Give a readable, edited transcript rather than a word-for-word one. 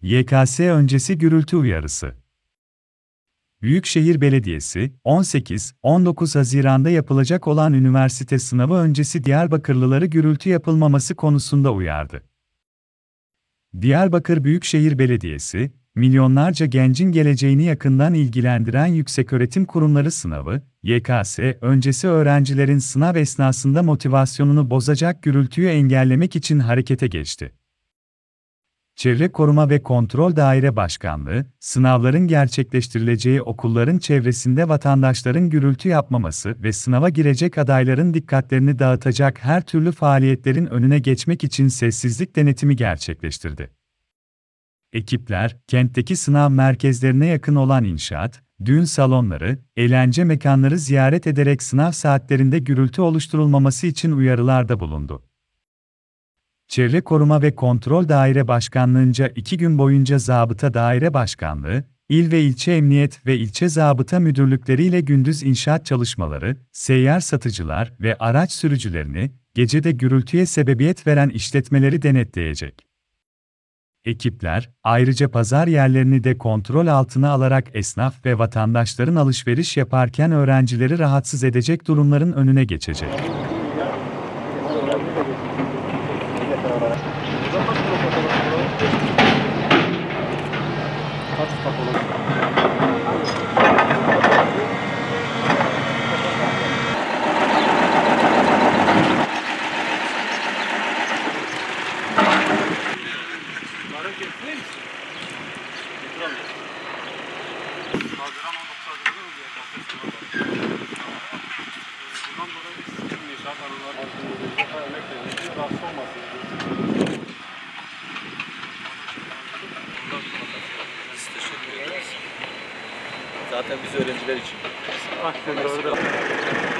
YKS öncesi gürültü uyarısı. Büyükşehir Belediyesi, 18-19 Haziran'da yapılacak olan üniversite sınavı öncesi Diyarbakırlıları gürültü yapılmaması konusunda uyardı. Diyarbakır Büyükşehir Belediyesi, milyonlarca gencin geleceğini yakından ilgilendiren yükseköğretim kurumları sınavı, YKS öncesi öğrencilerin sınav esnasında motivasyonunu bozacak gürültüyü engellemek için harekete geçti. Çevre Koruma ve Kontrol Daire Başkanlığı, sınavların gerçekleştirileceği okulların çevresinde vatandaşların gürültü yapmaması ve sınava girecek adayların dikkatlerini dağıtacak her türlü faaliyetlerin önüne geçmek için sessizlik denetimi gerçekleştirdi. Ekipler, kentteki sınav merkezlerine yakın olan inşaat, düğün salonları, eğlence mekanları ziyaret ederek sınav saatlerinde gürültü oluşturulmaması için uyarılarda bulundu. Çevre Koruma ve Kontrol Daire Başkanlığı'nca 2 gün boyunca Zabıta Daire Başkanlığı, il ve ilçe emniyet ve ilçe zabıta müdürlükleriyle gündüz inşaat çalışmaları, seyyar satıcılar ve araç sürücülerini, gecede gürültüye sebebiyet veren işletmeleri denetleyecek. Ekipler, ayrıca pazar yerlerini de kontrol altına alarak esnaf ve vatandaşların alışveriş yaparken öğrencileri rahatsız edecek durumların önüne geçecek. Haziran 19 Haziran'da mı diye bundan dolayı biz inşaat arıları örnek veriyoruz. Rahatsız olmasın. Biz teşekkür ederiz. Zaten biz öğrenciler için. Aynen doğru.